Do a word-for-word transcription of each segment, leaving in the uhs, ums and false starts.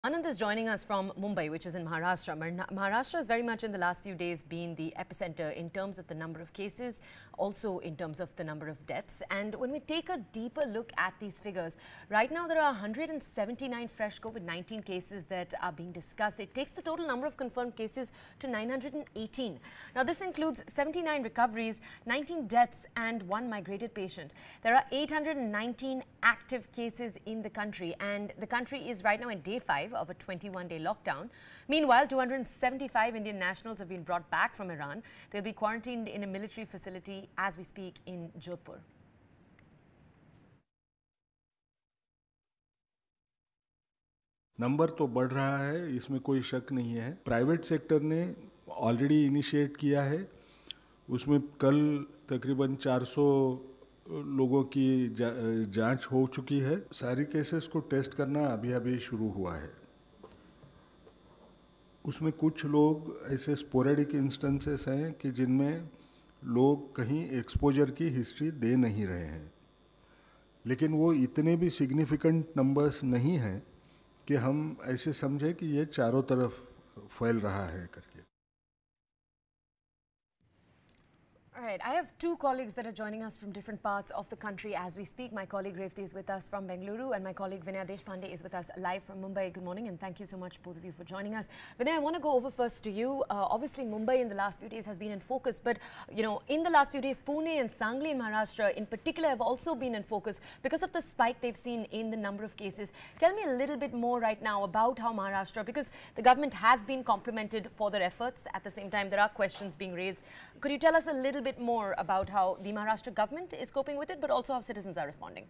Anand is joining us from Mumbai, which is in Maharashtra. Maharashtra has very much in the last few days been the epicenter in terms of the number of cases, also in terms of the number of deaths. And when we take a deeper look at these figures, right now there are one hundred seventy-nine fresh COVID nineteen cases that are being discussed. It takes the total number of confirmed cases to nine hundred eighteen. Now this includes seventy-nine recoveries, nineteen deaths and one migrated patient. There are eight hundred nineteen active cases in the country, and the country is right now in day five of a twenty-one day lockdown. Meanwhile, two hundred seventy-five Indian nationals have been brought back from Iran. They'll be quarantined in a military facility as we speak in Jodhpur. Number तो बढ़ रहा है, इसमें कोई शक नहीं है। Private sector ने ऑलरेडी इनिशिएट किया है, उसमें कल तकरीबन चार सौ लोगों की जा, जांच हो चुकी है। सारी केसेस को टेस्ट करना अभी अभी शुरू हुआ है। उसमें कुछ लोग ऐसे स्पोरेडिक इंस्टेंसेस हैं कि जिनमें लोग कहीं एक्सपोजर की हिस्ट्री दे नहीं रहे हैं, लेकिन वो इतने भी सिग्निफिकेंट नंबर्स नहीं हैं कि हम ऐसे समझे कि ये चारों तरफ फैल रहा है करके। All right, I have two colleagues that are joining us from different parts of the country as we speak. My colleague Revti is with us from Bengaluru and my colleague Vinay Deshpande is with us live from Mumbai. Good morning and thank you so much both of you for joining us. Vinay, I want to go over first to you. Uh, obviously Mumbai in the last few days has been in focus, but you know, in the last few days Pune and Sangli in Maharashtra in particular have also been in focus because of the spike they've seen in the number of cases. Tell me a little bit more right now about how Maharashtra, because the government has been complimented for their efforts. At the same time, there are questions being raised. Could you tell us a little bit more about how the Maharashtra government is coping with it, but also how citizens are responding?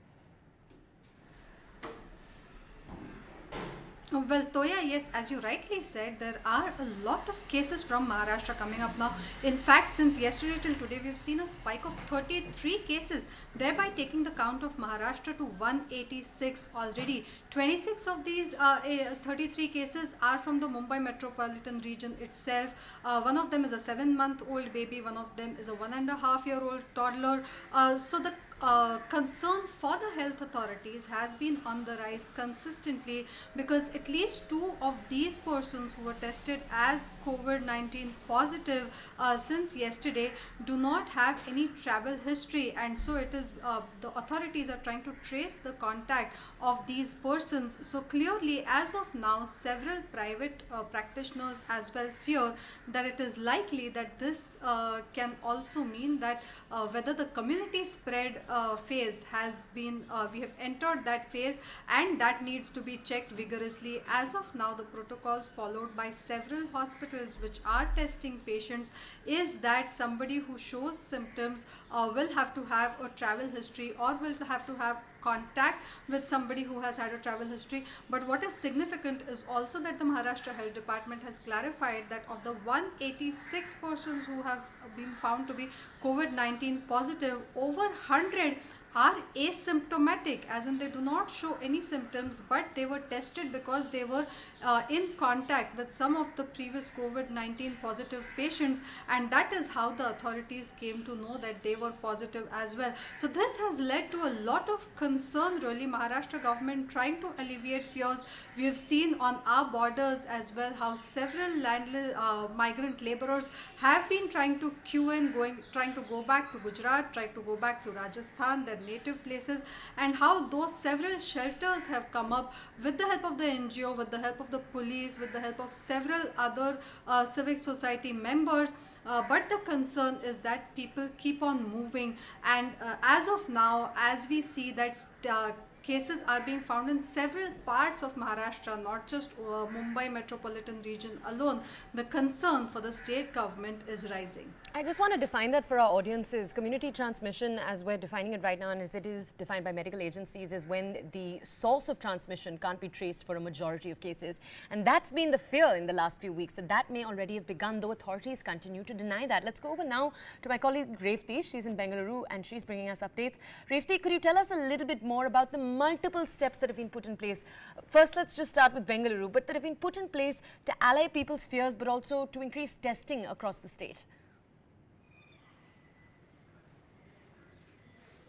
Well, Toya, yes, as you rightly said, there are a lot of cases from Maharashtra coming up now. In fact, since yesterday till today, we've seen a spike of thirty-three cases, thereby taking the count of Maharashtra to one hundred eighty-six already. twenty-six of these uh, thirty-three cases are from the Mumbai metropolitan region itself. Uh, one of them is a seven-month-old baby, one of them is a one and a half year old toddler. Uh, so the Uh, concern for the health authorities has been on the rise consistently, because at least two of these persons who were tested as COVID nineteen positive uh, since yesterday do not have any travel history, and so it is uh, the authorities are trying to trace the contact of these persons. So clearly, as of now, several private uh, practitioners as well fear that it is likely that this uh, can also mean that uh, whether the community spread Uh, phase has been, uh, we have entered that phase, and that needs to be checked vigorously. As of now, the protocols followed by several hospitals which are testing patients is that somebody who shows symptoms uh, will have to have a travel history or will have to have contact with somebody who has had a travel history. But what is significant is also that the Maharashtra Health Department has clarified that of the one hundred eighty-six persons who have been found to be COVID nineteen positive, over one hundred are asymptomatic, as in they do not show any symptoms, but they were tested because they were uh, in contact with some of the previous COVID nineteen positive patients, and that is how the authorities came to know that they were positive as well. So this has led to a lot of concern, really. Maharashtra government trying to alleviate fears. We have seen on our borders as well how several land uh, migrant laborers have been trying to queue in, going, trying to go back to Gujarat, trying to go back to Rajasthan, their native places, and how those several shelters have come up with the help of the N G O, with the help of the police, with the help of several other uh, civic society members. Uh, but the concern is that people keep on moving, and uh, as of now, as we see that uh, cases are being found in several parts of Maharashtra, not just uh, Mumbai metropolitan region alone, the concern for the state government is rising. I just want to define that for our audiences. Community transmission, as we're defining it right now and as it is defined by medical agencies, is when the source of transmission can't be traced for a majority of cases. And that's been the fear in the last few weeks, that that may already have begun, though authorities continue to deny that. Let's go over now to my colleague Revti. She's in Bengaluru and she's bringing us updates. Revti, could you tell us a little bit more about the multiple steps that have been put in place? First, let's just start with Bengaluru, but that have been put in place to allay people's fears, but also to increase testing across the state.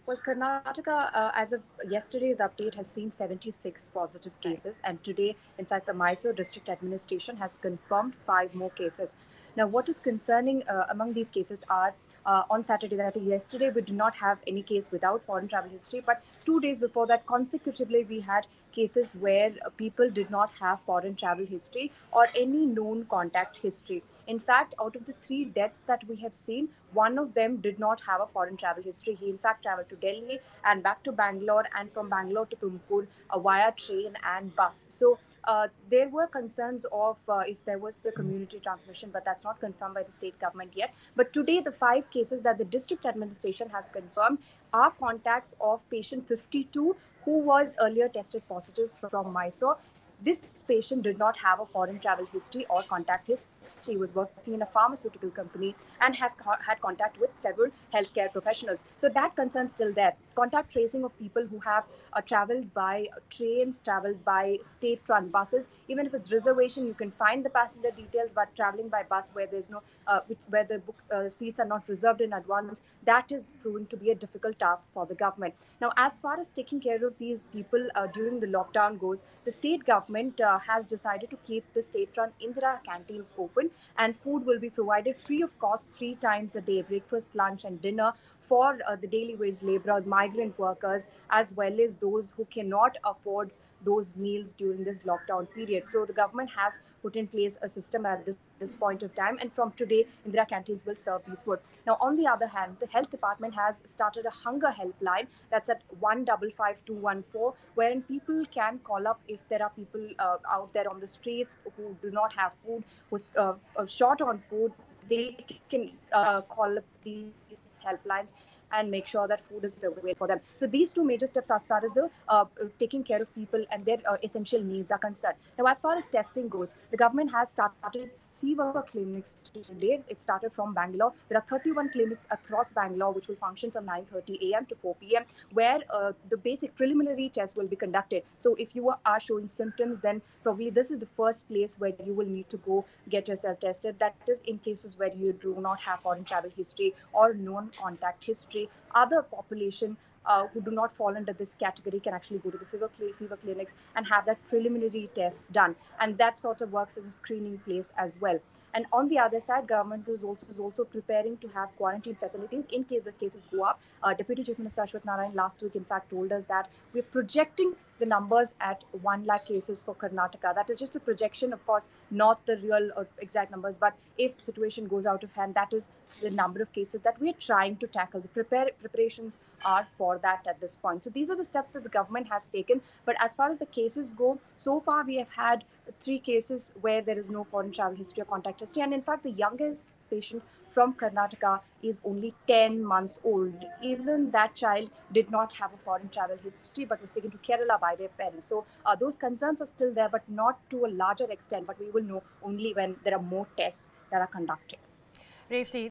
Well, Karnataka, uh, as of yesterday's update, has seen seventy-six positive Right. cases. And today, in fact, the Mysore District Administration has confirmed five more cases. Now, what is concerning uh, among these cases are uh, on Saturday, that is yesterday, we did not have any case without foreign travel history. But two days before that, consecutively, we had cases where uh, people did not have foreign travel history or any known contact history. In fact, out of the three deaths that we have seen, one of them did not have a foreign travel history. He, in fact, traveled to Delhi and back to Bangalore, and from Bangalore to Tumkur uh, via train and bus. So uh, there were concerns of uh, if there was a community transmission, but that's not confirmed by the state government yet. But today, the five cases that the district administration has confirmed are contacts of patient fifty-two, who was earlier tested positive from Mysore. This patient did not have a foreign travel history or contact history. He was working in a pharmaceutical company and has had contact with several healthcare professionals. So that concern is still there. Contact tracing of people who have uh, traveled by trains, traveled by state-run buses. Even if it's reservation, you can find the passenger details, but traveling by bus where there's no, uh, where the book, uh, seats are not reserved in advance, that is proving to be a difficult task for the government. Now, as far as taking care of these people uh, during the lockdown goes, the state government uh, has decided to keep the state-run Indira canteens open, and food will be provided free of cost three times a day, breakfast, lunch and dinner, for uh, the daily wage laborers, migrant workers, as well as those who cannot afford those meals during this lockdown period. So the government has put in place a system at this, this point of time, and from today, Indira canteens will serve these food. Now, on the other hand, the health department has started a hunger helpline that's at one five five two one four, wherein people can call up if there are people uh, out there on the streets who do not have food, who's uh, uh, short on food. They can uh, call up these helplines and make sure that food is available for them. So these two major steps as far as the uh, taking care of people and their uh, essential needs are concerned. Now, as far as testing goes, the government has started fever clinics today. It started from Bangalore. There are thirty-one clinics across Bangalore which will function from nine thirty a m to four p m where uh, the basic preliminary tests will be conducted. So if you are showing symptoms, then probably this is the first place where you will need to go get yourself tested. That is in cases where you do not have foreign travel history or known contact history. Other population Uh, who do not fall under this category can actually go to the fever, cl fever clinics and have that preliminary test done. And that sort of works as a screening place as well. And on the other side, government is also, is also preparing to have quarantine facilities in case the cases go up. Uh, Deputy Chief Minister Ashwath Narayan last week, in fact, told us that we're projecting the numbers at one lakh cases for Karnataka. That is just a projection, of course, not the real or exact numbers. But if the situation goes out of hand, that is the number of cases that we're trying to tackle. The prepare, preparations are for that at this point. So these are the steps that the government has taken. But as far as the cases go, so far we have had three cases where there is no foreign travel history or contact history. And in fact, the youngest patient from Karnataka is only ten months old. Even that child did not have a foreign travel history but was taken to Kerala by their parents. So uh, those concerns are still there, but not to a larger extent. But we will know only when there are more tests that are conducted. Revati,